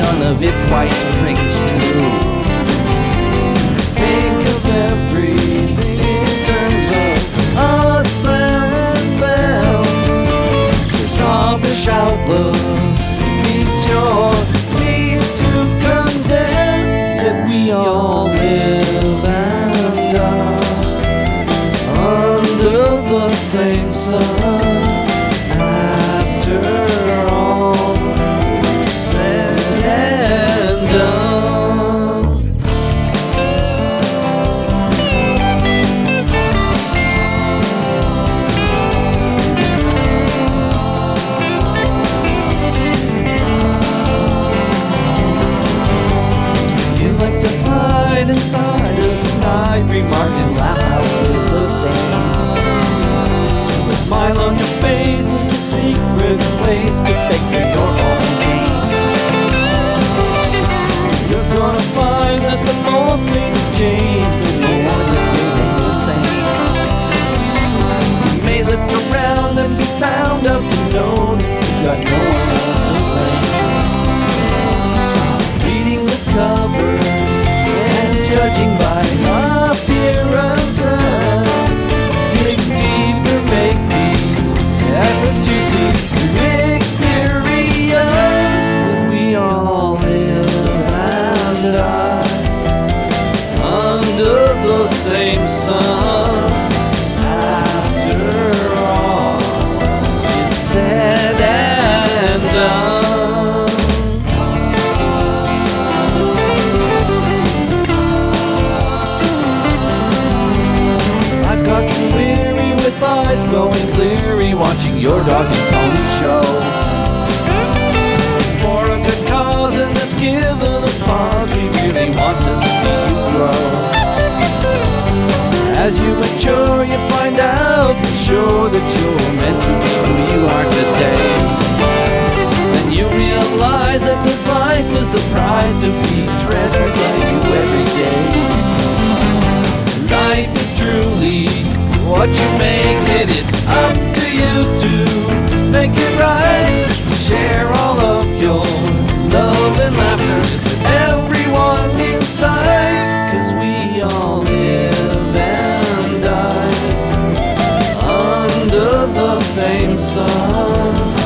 none of it quite rings true. Think of everything in terms of us and them. Your snobbish outlook meets your need to condemn that we all live and die under the same sun. After all said and done, you like to hide inside a snide remark and laugh out with the stain. The smile on your face is a secret place to fake your own pain. You're gonna find that the more things change, the more you're feeling the same. You may look around and be found out to know that you've got no one else to blame. Reading the covers and judging by appearances, dig deeper, make me effort to see through experience that we all live and die under the same sun. After all is said and done, I've gotten weary with eyes going cleary watching your dog and pony show. It's for a good cause and it's given us pause. We really want to see you grow. As you mature you find out for sure that you're meant to be who you are today. Then you realize that this life is a prize to be treasured by you every day. Life is truly what you make it. It's up to you to make it right. Share all of your love and laughter with everyone inside, 'cause we all live and die under the same sun.